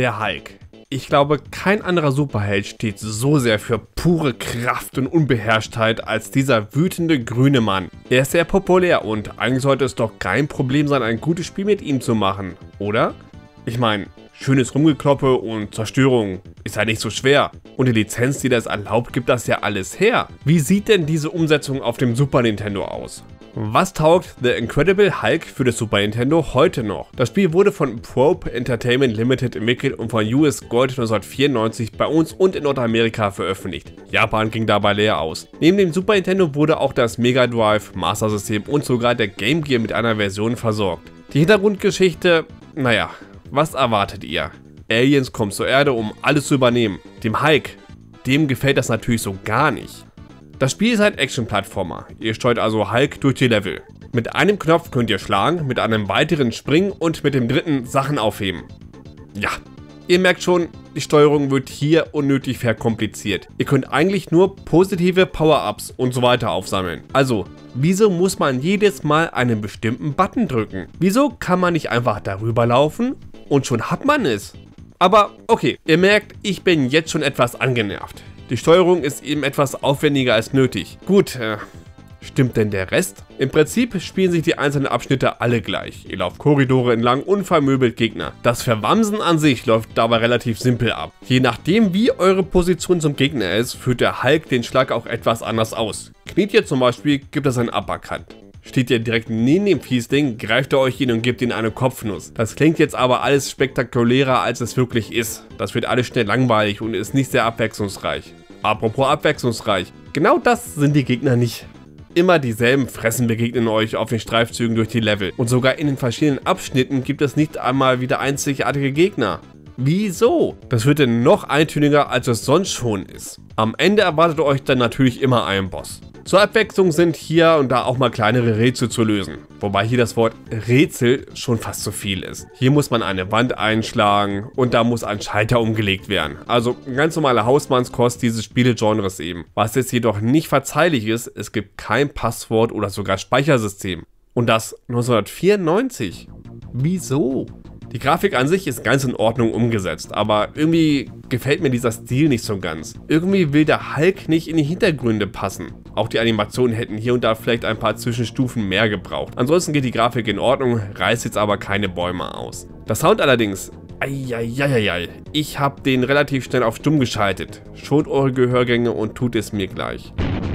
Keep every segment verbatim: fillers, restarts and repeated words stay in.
Der Hulk. Ich glaube, kein anderer Superheld steht so sehr für pure Kraft und Unbeherrschtheit als dieser wütende grüne Mann. Er ist sehr populär und eigentlich sollte es doch kein Problem sein, ein gutes Spiel mit ihm zu machen, oder? Ich meine, schönes Rumgekloppe und Zerstörung ist ja nicht so schwer. Und die Lizenz, die das erlaubt, gibt das ja alles her. Wie sieht denn diese Umsetzung auf dem Super Nintendo aus? Was taugt The Incredible Hulk für das Super Nintendo heute noch? Das Spiel wurde von Probe Entertainment Limited entwickelt und von U S Gold neunzehnhundertvierundneunzig bei uns und in Nordamerika veröffentlicht. Japan ging dabei leer aus. Neben dem Super Nintendo wurde auch das Mega Drive, Master System und sogar der Game Gear mit einer Version versorgt. Die Hintergrundgeschichte, naja, was erwartet ihr? Aliens kommen zur Erde, um alles zu übernehmen. Dem Hulk, dem gefällt das natürlich so gar nicht. Das Spiel ist ein Action-Plattformer, ihr steuert also Hulk durch die Level. Mit einem Knopf könnt ihr schlagen, mit einem weiteren springen und mit dem dritten Sachen aufheben. Ja, ihr merkt schon, die Steuerung wird hier unnötig verkompliziert. Ihr könnt eigentlich nur positive Power-Ups und so weiter aufsammeln. Also, wieso muss man jedes Mal einen bestimmten Button drücken? Wieso kann man nicht einfach darüber laufen und schon hat man es? Aber okay, ihr merkt, ich bin jetzt schon etwas angenervt. Die Steuerung ist eben etwas aufwendiger als nötig. Gut, äh, stimmt denn der Rest? Im Prinzip spielen sich die einzelnen Abschnitte alle gleich. Ihr lauft Korridore entlang und vermöbelt Gegner. Das Verwamsen an sich läuft dabei relativ simpel ab. Je nachdem wie eure Position zum Gegner ist, führt der Hulk den Schlag auch etwas anders aus. Kniet ihr zum Beispiel, gibt es einen Uppercut. Steht ihr direkt neben dem Fiesding, greift er euch hin und gibt ihm eine Kopfnuss. Das klingt jetzt aber alles spektakulärer als es wirklich ist. Das wird alles schnell langweilig und ist nicht sehr abwechslungsreich. Apropos abwechslungsreich, genau das sind die Gegner nicht. Immer dieselben Fressen begegnen euch auf den Streifzügen durch die Level. Und sogar in den verschiedenen Abschnitten gibt es nicht einmal wieder einzigartige Gegner. Wieso? Das wird denn noch eintöniger, als es sonst schon ist. Am Ende erwartet euch dann natürlich immer ein Boss. Zur Abwechslung sind hier und da auch mal kleinere Rätsel zu lösen, wobei hier das Wort Rätsel schon fast zu viel ist. Hier muss man eine Wand einschlagen und da muss ein Schalter umgelegt werden. Also ganz normale Hausmannskost dieses Spielegenres eben. Was jetzt jedoch nicht verzeihlich ist, es gibt kein Passwort oder sogar Speichersystem. Und das neunzehnhundertvierundneunzig. Wieso? Die Grafik an sich ist ganz in Ordnung umgesetzt, aber irgendwie gefällt mir dieser Stil nicht so ganz. Irgendwie will der Hulk nicht in die Hintergründe passen. Auch die Animationen hätten hier und da vielleicht ein paar Zwischenstufen mehr gebraucht. Ansonsten geht die Grafik in Ordnung, reißt jetzt aber keine Bäume aus. Der Sound allerdings, eieieiei, ich habe den relativ schnell auf stumm geschaltet. Schont eure Gehörgänge und tut es mir gleich.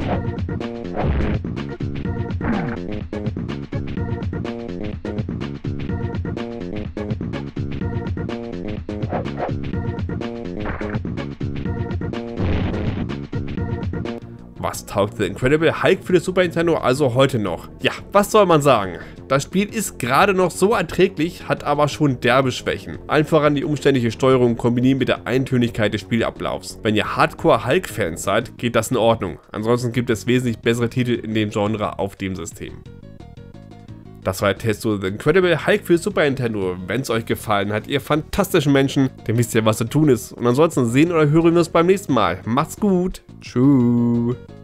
Was taugt The Incredible Hulk für das Super Nintendo also heute noch? Ja, was soll man sagen? Das Spiel ist gerade noch so erträglich, hat aber schon derbe Schwächen. Allen voran die umständliche Steuerung kombiniert mit der Eintönigkeit des Spielablaufs. Wenn ihr Hardcore-Hulk-Fans seid, geht das in Ordnung. Ansonsten gibt es wesentlich bessere Titel in dem Genre auf dem System. Das war der Test zu The Incredible Hulk für Super Nintendo. Wenn es euch gefallen hat, ihr fantastischen Menschen, dann wisst ihr, was zu tun ist. Und ansonsten sehen oder hören wir uns beim nächsten Mal. Macht's gut. Tschüss.